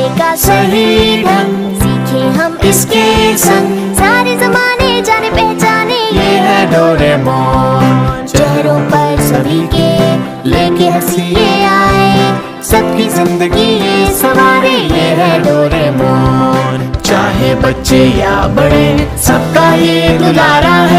का सही ढंग सीखे हम इसके संग। सारे जमाने जाने पहचाने ये है डोरेमोन। चेहरों पर सभी के लेके हंसी ये आए, सबकी जिंदगी ये सवारे ये है डोरेमोन। चाहे बच्चे या बड़े सबका ये दुलारा है।